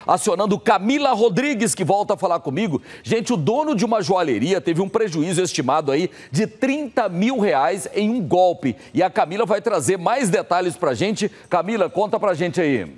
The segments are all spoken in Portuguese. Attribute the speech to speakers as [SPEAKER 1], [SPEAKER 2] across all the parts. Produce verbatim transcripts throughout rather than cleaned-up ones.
[SPEAKER 1] acionando Camila Rodrigues, que volta a falar comigo. Gente, o dono de uma joalheria teve um prejuízo estimado aí de trinta mil reais em um golpe. E a Camila vai trazer mais detalhes pra gente. Camila, conta pra gente aí.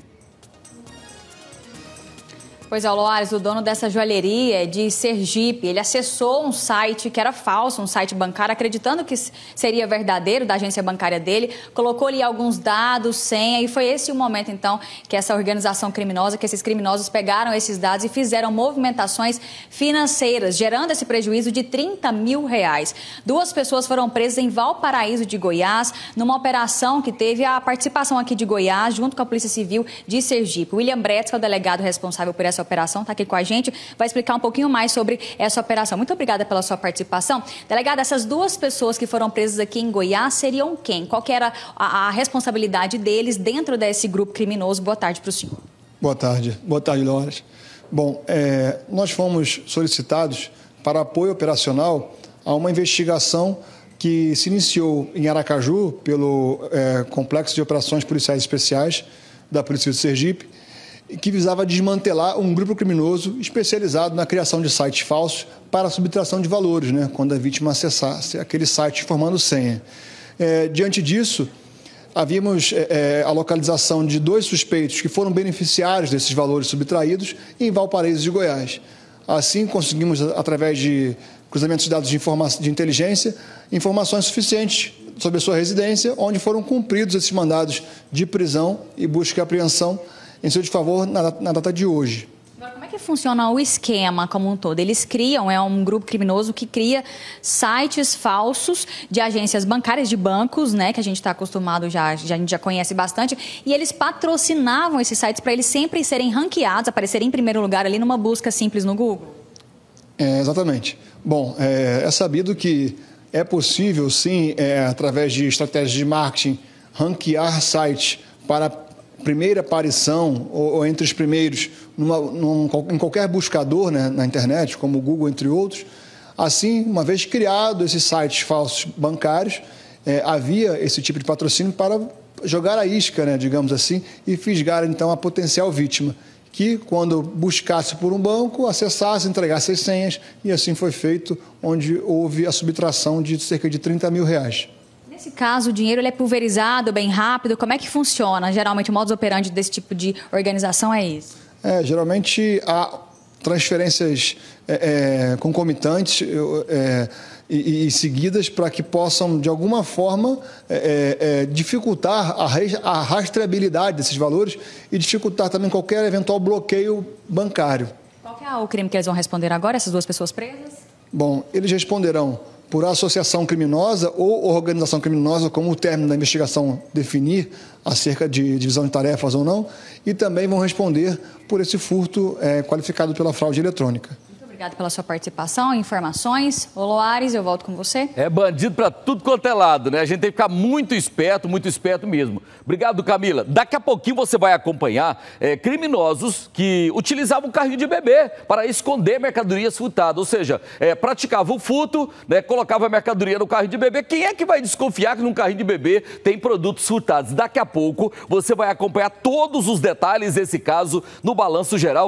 [SPEAKER 2] Pois é, o Loares, o dono dessa joalheria de Sergipe, ele acessou um site que era falso, um site bancário, acreditando que seria verdadeiro, da agência bancária dele, colocou ali alguns dados, senha, e foi esse o momento, então, que essa organização criminosa, que esses criminosos pegaram esses dados e fizeram movimentações financeiras, gerando esse prejuízo de trinta mil reais. Duas pessoas foram presas em Valparaíso de Goiás, numa operação que teve a participação aqui de Goiás, junto com a Polícia Civil de Sergipe. William Bretz, que é o delegado responsável por essa operação, está aqui com a gente, vai explicar um pouquinho mais sobre essa operação. Muito obrigada pela sua participação. Delegada, essas duas pessoas que foram presas aqui em Goiás seriam quem? Qual que era a, a responsabilidade deles dentro desse grupo criminoso? Boa tarde para o senhor.
[SPEAKER 3] Boa tarde. Boa tarde, Loares. Bom, é, nós fomos solicitados para apoio operacional a uma investigação que se iniciou em Aracaju pelo é, Complexo de Operações Policiais Especiais da Polícia de Sergipe, que visava desmantelar um grupo criminoso especializado na criação de sites falsos para a subtração de valores, né, quando a vítima acessasse aquele site informando senha. É, diante disso, havíamos é, a localização de dois suspeitos que foram beneficiários desses valores subtraídos em Valparaíso de Goiás. Assim, conseguimos, através de cruzamentos de dados de, informação, de inteligência, informações suficientes sobre a sua residência, onde foram cumpridos esses mandados de prisão e busca e apreensão em seu desfavor na, na data de hoje.
[SPEAKER 2] Agora, como é que funciona o esquema como um todo? Eles criam, é um grupo criminoso que cria sites falsos de agências bancárias, de bancos, né, que a gente está acostumado, já, já, a gente já conhece bastante, e eles patrocinavam esses sites para eles sempre serem ranqueados, aparecerem em primeiro lugar ali numa busca simples no Google? É,
[SPEAKER 3] exatamente. Bom, é, é sabido que é possível, sim, é, através de estratégias de marketing, ranquear sites para primeira aparição ou, ou entre os primeiros numa, num, em qualquer buscador, né, na internet, como o Google, entre outros. Assim, uma vez criado esses sites falsos bancários, é, havia esse tipo de patrocínio para jogar a isca, né, digamos assim, e fisgar então a potencial vítima, que quando buscasse por um banco, acessasse, entregasse as senhas, e assim foi feito, onde houve a subtração de cerca de trinta mil reais.
[SPEAKER 2] Nesse caso, o dinheiro ele é pulverizado bem rápido. Como é que funciona? Geralmente, o modus operandi desse tipo de organização é isso?
[SPEAKER 3] É, geralmente, há transferências é, é, concomitantes é, e, e seguidas para que possam, de alguma forma, é, é, dificultar a, a rastreabilidade desses valores e dificultar também qualquer eventual bloqueio bancário.
[SPEAKER 2] Qual que é o crime que eles vão responder agora, essas duas pessoas presas?
[SPEAKER 3] Bom, eles responderão por associação criminosa ou organização criminosa, como o término da investigação definir acerca de divisão de tarefas ou não, e também vão responder por esse furto é, qualificado pela fraude eletrônica.
[SPEAKER 2] Obrigada pela sua participação, informações. Ô Loares, eu volto com você.
[SPEAKER 1] É bandido para tudo quanto é lado, né? A gente tem que ficar muito esperto, muito esperto mesmo. Obrigado, Camila. Daqui a pouquinho você vai acompanhar é, criminosos que utilizavam carrinho de bebê para esconder mercadorias furtadas. Ou seja, é, praticava o furto, né, colocava a mercadoria no carrinho de bebê. Quem é que vai desconfiar que num carrinho de bebê tem produtos furtados? Daqui a pouco você vai acompanhar todos os detalhes desse caso no Balanço Geral.